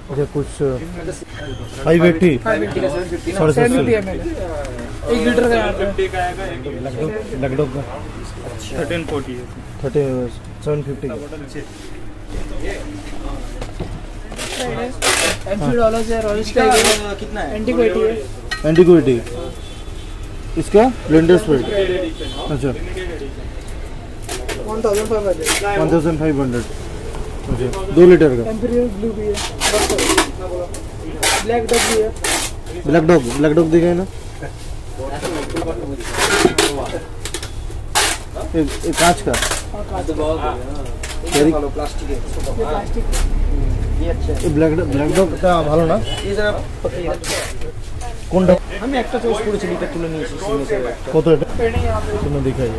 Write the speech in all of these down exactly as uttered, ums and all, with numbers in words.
अच्छा कुछ five eighty साढ़े सात सौ एक लीटर का यहाँ पे लकडो का थर्टीन फोर्टी है थर्टी सेवन फिफ्टी का एमसी डॉलर से रॉयल स्टाइल कितना है एंटी क्वालिटी है एंटी क्वालिटी इसका ब्लेंडर स्प्रेड अच्छा one thousand five hundred one thousand five hundred अच्छा दो लीटर का एम्पीरियल ब्लू भी है ब्लैक डॉग भी है ब्लैक डॉग ब्लैक डॉग दिखाए ना ये ये कांच का प्लास्टिक है प्लास्टिक ये अच्छा है ব্ল্যাক ব্ল্যাক ডগটা ভালো না ये जरा কোনটা আমি একটা চয়েস করেছি এটা তুলে নিয়েছি সিমে কত এটা पेड़ यहां पे तुमने दिखाइए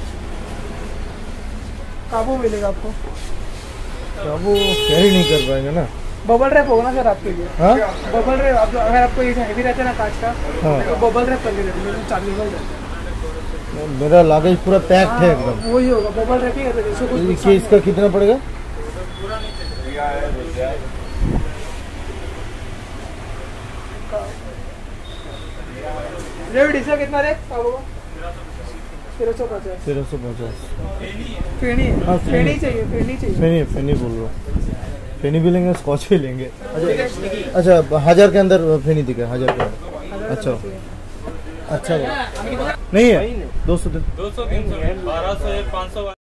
काबू मिलेगा आपको काबू कैरी नहीं कर पाएंगे ना बबल रैप होगा ना सर आपके लिए हाँ बबल रैप आप अगर आपको ये हैवी रहता है ना कांच का हाँ तो बबल रैप कर लेते हैं चार्जेबल रहता है मेरा लागेज पूरा पैक्ड है एकदम वही होगा बबल रैप ही रहता है इसको कुछ देखिए इसका कितना पड़ेगा रेट इसका कितना रे होगा तेरह सौ पचास तेरह सौ पचास फेनी हाँ, फेनी फेनी। चाहिए फेनी चाहिए फेनी फेनी बोल रहा हूँ फेनी भी लेंगे स्कॉच भी लेंगे अच्छा अच्छा हजार के अंदर फेनी दिखा हजार के अंदर अच्छा अच्छा नहीं है दो सौ दिन दो सौ तीन सौ बारह सौ पाँच सौ